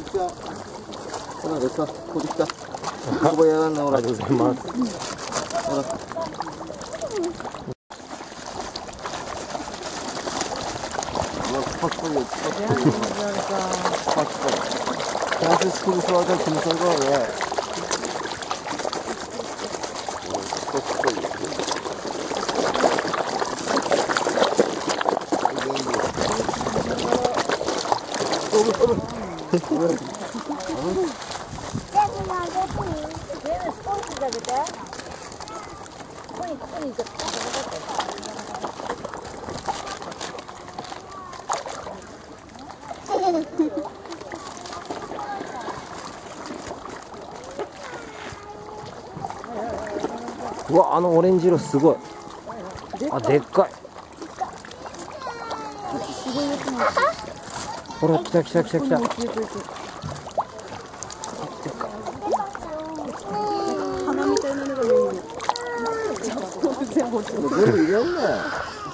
きた。ほら、됐어。こできた。ここやらんな、ほら。ありがとうございます。ほら。팍팍 프랑스 스쿨에서 하던 김설과 왜うわ、あのオレンジ色すごい。あ、でっかい。ほら、来た来た来た来た。でっかい。花みたいなのが見える。全部入れんね。